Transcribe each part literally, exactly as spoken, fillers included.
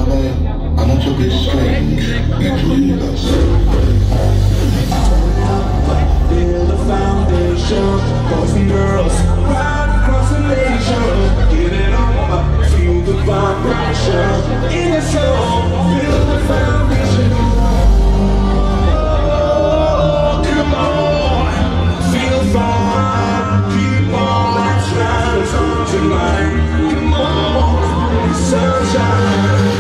there are not a bit strange in the universe. Build a foundation, boys and girls, right across the nation. Give it all up, feel the vibration in your soul. Build a foundation. Oh, come on, feel fine. Keep on, let's ride us on tonight. Come on, sunshine.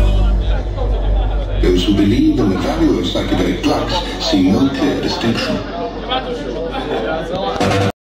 Those who believe in the value of psychedelic drugs see no clear distinction.